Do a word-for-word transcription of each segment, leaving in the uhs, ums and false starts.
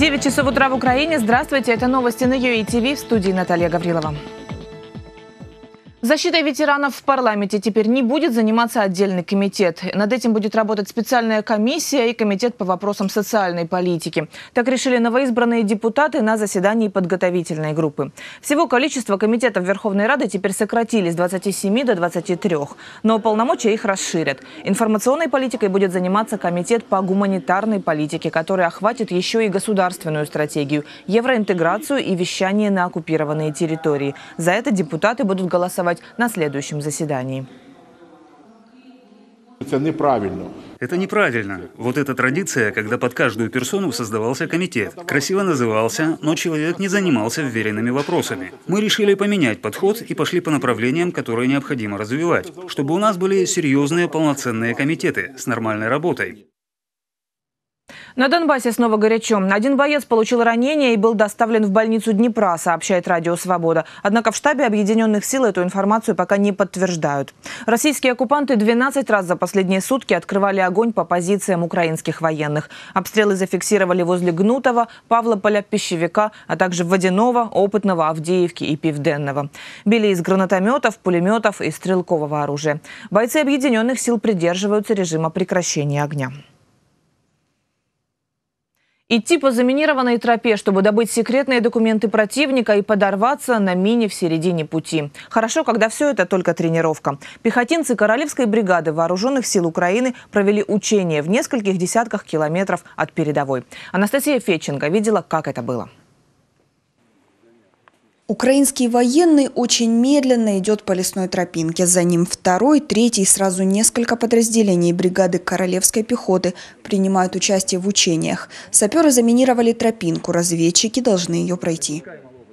девять часов утра в Украине. Здравствуйте, это новости на ю эй ти ви, в студии Наталья Гаврилова. Защитой ветеранов в парламенте теперь не будет заниматься отдельный комитет. Над этим будет работать специальная комиссия и комитет по вопросам социальной политики. Так решили новоизбранные депутаты на заседании подготовительной группы. Всего количество комитетов Верховной Рады теперь сократили с двадцати семи до двадцати трёх. Но полномочия их расширят. Информационной политикой будет заниматься комитет по гуманитарной политике, который охватит еще и государственную стратегию, евроинтеграцию и вещание на оккупированные территории. За это депутаты будут голосовать на следующем заседании. Это неправильно. Это неправильно. Вот эта традиция, когда под каждую персону создавался комитет. Красиво назывался, но человек не занимался вверенными вопросами. Мы решили поменять подход и пошли по направлениям, которые необходимо развивать, чтобы у нас были серьезные полноценные комитеты с нормальной работой. На Донбассе снова горячо. Один боец получил ранение и был доставлен в больницу Днепра, сообщает Радио Свобода. Однако в штабе Объединенных сил эту информацию пока не подтверждают. Российские оккупанты двенадцать раз за последние сутки открывали огонь по позициям украинских военных. Обстрелы зафиксировали возле Гнутова, Павлополя, Пищевика, а также Водяного, Опытного, Авдеевки и Пивденного. Били из гранатометов, пулеметов и стрелкового оружия. Бойцы Объединенных сил придерживаются режима прекращения огня. Идти по заминированной тропе, чтобы добыть секретные документы противника и подорваться на мине в середине пути. Хорошо, когда все это только тренировка. Пехотинцы Королевской бригады Вооруженных сил Украины провели учения в нескольких десятках километров от передовой. Анастасия Федченко видела, как это было. Украинский военный очень медленно идет по лесной тропинке. За ним второй, третий, сразу несколько подразделений бригады Королевской пехоты принимают участие в учениях. Саперы заминировали тропинку, разведчики должны ее пройти.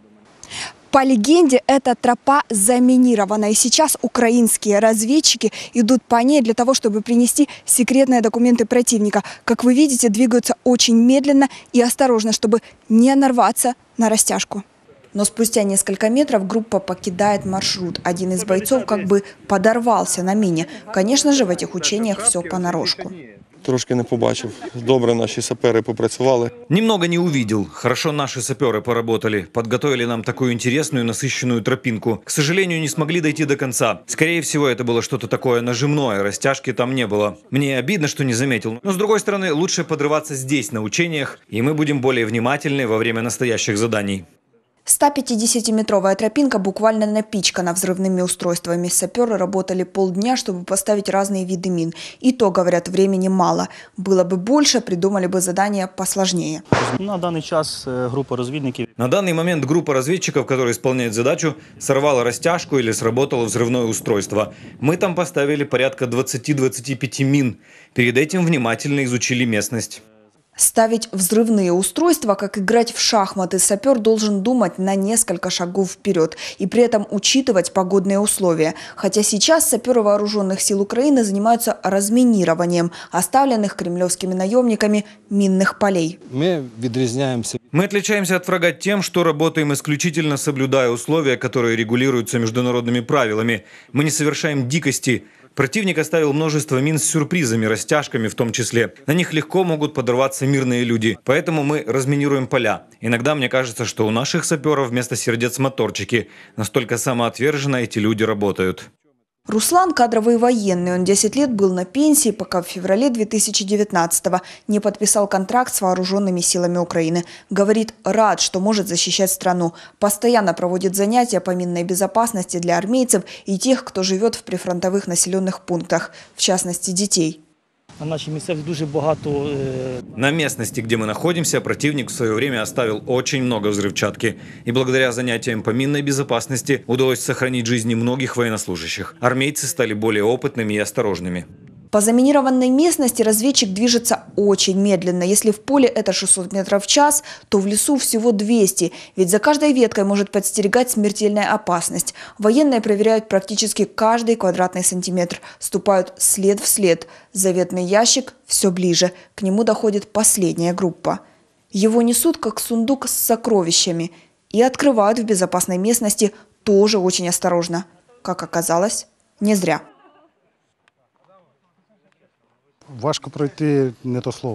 По легенде, эта тропа заминирована. И сейчас украинские разведчики идут по ней для того, чтобы принести секретные документы противника. Как вы видите, двигаются очень медленно и осторожно, чтобы не нарваться на растяжку. Но спустя несколько метров группа покидает маршрут. Один из бойцов как бы подорвался на мине. Конечно же, в этих учениях все понарошку. Трошки не побачив. Добре наши сапери попрацювали. Немного не увидел. Хорошо наши саперы поработали. Подготовили нам такую интересную, насыщенную тропинку. К сожалению, не смогли дойти до конца. Скорее всего, это было что-то такое нажимное. Растяжки там не было. Мне обидно, что не заметил. Но, с другой стороны, лучше подрываться здесь, на учениях. И мы будем более внимательны во время настоящих заданий. ста пятидесятиметровая тропинка буквально напичкана взрывными устройствами. Саперы работали полдня, чтобы поставить разные виды мин. И то, говорят, времени мало. Было бы больше, придумали бы задания посложнее. На данный час группа разведчиков. На данный момент группа разведчиков, которая исполняет задачу, сорвала растяжку или сработало взрывное устройство. Мы там поставили порядка двадцати-двадцати пяти мин. Перед этим внимательно изучили местность. Ставить взрывные устройства, как играть в шахматы, сапер должен думать на несколько шагов вперед и при этом учитывать погодные условия. Хотя сейчас саперы Вооруженных сил Украины занимаются разминированием оставленных кремлевскими наемниками минных полей. Мы відрізняємося. Мы отличаемся от врага тем, что работаем исключительно соблюдая условия, которые регулируются международными правилами. Мы не совершаем дикости. Противник оставил множество мин с сюрпризами, растяжками в том числе. На них легко могут подорваться мирные люди. Поэтому мы разминируем поля. Иногда мне кажется, что у наших саперов вместо сердец моторчики. Настолько самоотверженно эти люди работают. Руслан – кадровый военный. Он десять лет был на пенсии, пока в феврале две тысячи девятнадцатого не подписал контракт с Вооруженными силами Украины. Говорит, рад, что может защищать страну. Постоянно проводит занятия по минной безопасности для армейцев и тех, кто живет в прифронтовых населенных пунктах, в частности детей. На нашей местности дуже багато. На местности, где мы находимся, противник в свое время оставил очень много взрывчатки. И благодаря занятиям по минной безопасности удалось сохранить жизни многих военнослужащих. Армейцы стали более опытными и осторожными. По заминированной местности разведчик движется очень медленно. Если в поле это шестьсот метров в час, то в лесу всего двести. Ведь за каждой веткой может подстерегать смертельная опасность. Военные проверяют практически каждый квадратный сантиметр. Ступают след в след. Заветный ящик все ближе. К нему доходит последняя группа. Его несут как сундук с сокровищами. И открывают в безопасной местности тоже очень осторожно. Как оказалось, не зря. Важко пройти не то слово.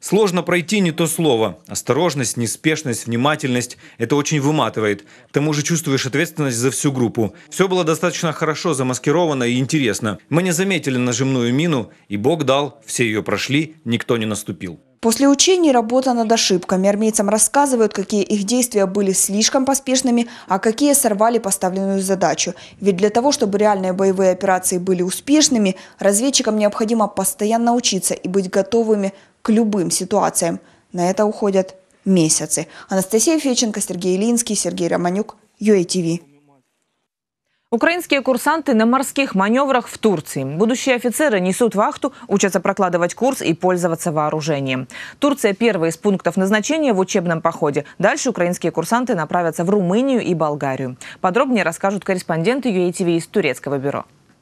Сложно пройти не то слово. Осторожность, неспешность, внимательность – это очень выматывает. К тому же чувствуешь ответственность за всю группу. Все было достаточно хорошо замаскировано и интересно. Мы не заметили нажимную мину, и Бог дал, все ее прошли, никто не наступил. После учений работа над ошибками. Армейцам рассказывают, какие их действия были слишком поспешными, а какие сорвали поставленную задачу. Ведь для того, чтобы реальные боевые операции были успешными, разведчикам необходимо постоянно учиться и быть готовыми к любым ситуациям. На это уходят месяцы. Анастасия Феченко, Сергей Илинский, Сергей Романюк, ю эй ти ви. Украинские курсанты на морских маневрах в Турции. Будущие офицеры несут вахту, учатся прокладывать курс и пользоваться вооружением. Турция – первый из пунктов назначения в учебном походе. Дальше украинские курсанты направятся в Румынию и Болгарию. Подробнее расскажут корреспонденты ю эй ти ви из турецкого бюро.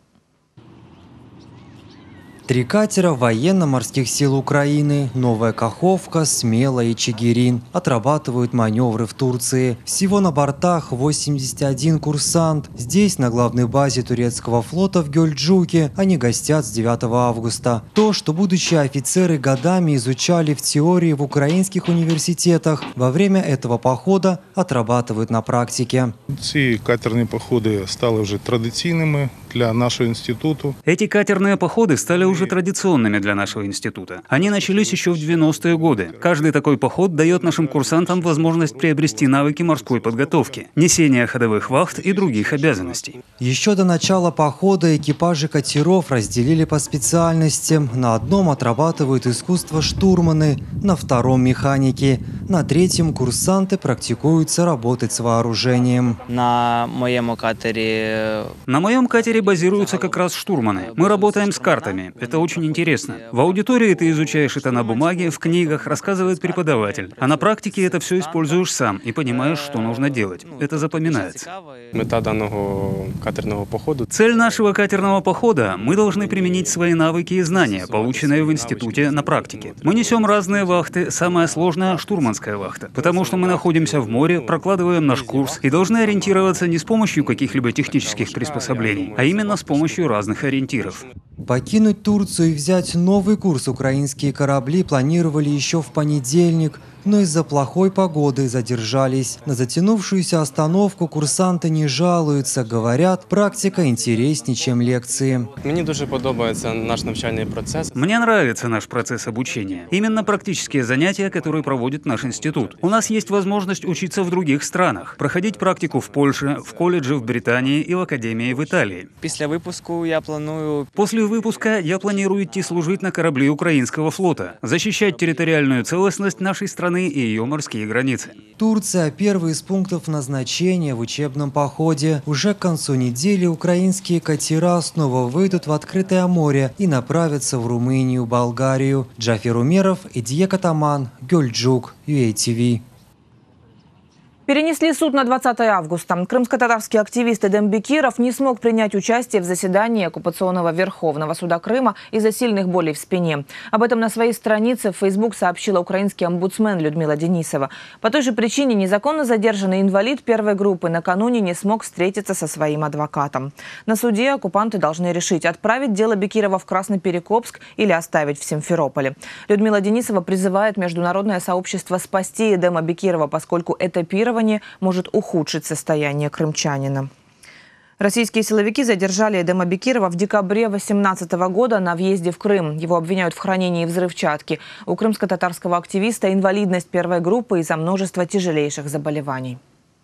Три катера военно-морских сил Украины, Новая Каховка, Смела и Чигирин отрабатывают маневры в Турции. Всего на бортах восемьдесят один курсант. Здесь, на главной базе турецкого флота в Гёльджуке, они гостят с девятого августа. То, что будущие офицеры годами изучали в теории в украинских университетах, во время этого похода отрабатывают на практике. Ці катерні походи стали вже традиційними для нашего института. Эти катерные походы стали уже традиционными для нашего института. Они начались еще в девяностые годы. Каждый такой поход дает нашим курсантам возможность приобрести навыки морской подготовки, несения ходовых вахт и других обязанностей. Еще до начала похода экипажи катеров разделили по специальностям. На одном отрабатывают искусство штурманы, на втором – механики, на третьем курсанты практикуются работать с вооружением. На моем катере... На моем катере базируются как раз штурманы. Мы работаем с картами. Это очень интересно. В аудитории ты изучаешь это на бумаге, в книгах, рассказывает преподаватель. А на практике это все используешь сам и понимаешь, что нужно делать. Это запоминается. Мета данного катерного походу. Цель нашего катерного похода – мы должны применить свои навыки и знания, полученные в институте на практике. Мы несем разные вахты, самая сложная – штурманская вахта. Потому что мы находимся в море, прокладываем наш курс и должны ориентироваться не с помощью каких-либо технических приспособлений, а именно с помощью разных ориентиров. Покинуть Турцию и взять новый курс украинские корабли планировали еще в понедельник, но из-за плохой погоды задержались. На затянувшуюся остановку курсанты не жалуются, говорят, практика интереснее, чем лекции. Мне дуже подобается наш навчальный процесс. Мне нравится наш процесс обучения. Именно практические занятия, которые проводит наш институт. У нас есть возможность учиться в других странах, проходить практику в Польше, в колледже в Британии и в академии в Италии. После выпуска я планую... После выпуска я планирую идти служить на корабли украинского флота, защищать территориальную целостность нашей страны и ее морские границы. Турция – первый из пунктов назначения в учебном походе. Уже к концу недели украинские катера снова выйдут в открытое море и направятся в Румынию, Болгарию. Джафер Умеров, Идье Катаман, Гёльджук, ю эй ти ви. Перенесли суд на двадцатое августа. Крымско-татарский активист Эдем Бекиров не смог принять участие в заседании оккупационного Верховного суда Крыма из-за сильных болей в спине. Об этом на своей странице в Facebook сообщила украинский омбудсмен Людмила Денисова. По той же причине незаконно задержанный инвалид первой группы накануне не смог встретиться со своим адвокатом. На суде оккупанты должны решить, отправить дело Бекирова в Красноперекопск или оставить в Симферополе. Людмила Денисова призывает международное сообщество спасти Эдема Бекирова, поскольку этапирование может ухудшить состояние крымчанина. Российские силовики задержали Эдема Бекирова в декабре две тысячи восемнадцатого года на въезде в Крым. Его обвиняют в хранении взрывчатки. У крымско-татарского активиста инвалидность первой группы из-за множества тяжелейших заболеваний.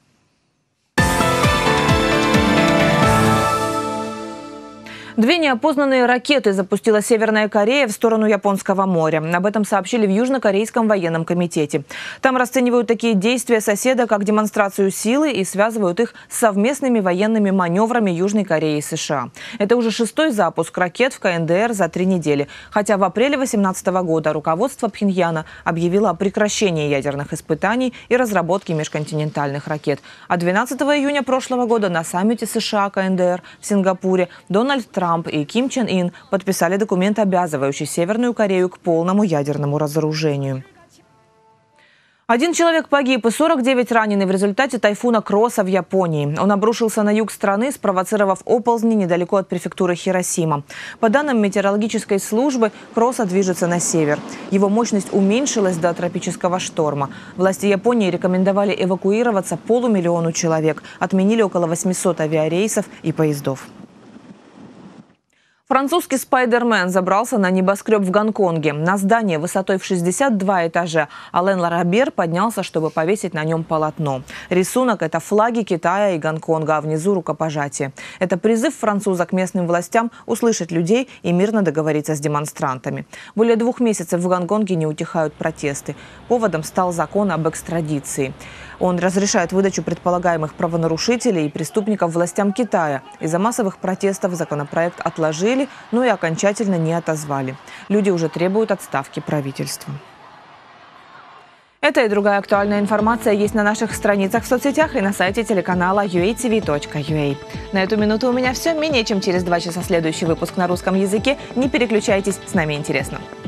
Две неопознанные ракеты запустила Северная Корея в сторону Японского моря. Об этом сообщили в Южнокорейском военном комитете. Там расценивают такие действия соседа как демонстрацию силы и связывают их с совместными военными маневрами Южной Кореи и США. Это уже шестой запуск ракет в ка эн дэ эр за три недели. Хотя в апреле две тысячи восемнадцатого года руководство Пхеньяна объявило о прекращении ядерных испытаний и разработке межконтинентальных ракет. А двенадцатого июня прошлого года на саммите США ка эн дэ эр в Сингапуре Дональд Трамп и Ким Чен Ин подписали документ, обязывающий Северную Корею к полному ядерному разоружению. Один человек погиб и сорок девять ранены в результате тайфуна Кроса в Японии. Он обрушился на юг страны, спровоцировав оползни недалеко от префектуры Хиросима. По данным метеорологической службы, Кроса движется на север. Его мощность уменьшилась до тропического шторма. Власти Японии рекомендовали эвакуироваться полумиллиону человек. Отменили около восьмисот авиарейсов и поездов. Французский «Спайдермен» забрался на небоскреб в Гонконге. На здание высотой в шестьдесят два этажа Ален Ларабер поднялся, чтобы повесить на нем полотно. Рисунок – это флаги Китая и Гонконга, а внизу – рукопожатие. Это призыв француза к местным властям услышать людей и мирно договориться с демонстрантами. Более двух месяцев в Гонконге не утихают протесты. Поводом стал закон об экстрадиции. Он разрешает выдачу предполагаемых правонарушителей и преступников властям Китая. Из-за массовых протестов законопроект отложили, но и окончательно не отозвали. Люди уже требуют отставки правительства. Эта и другая актуальная информация есть на наших страницах в соцсетях и на сайте телеканала ю эй ти ви точка ю эй. На эту минуту у меня все. Менее чем через два часа следующий выпуск на русском языке. Не переключайтесь, с нами интересно.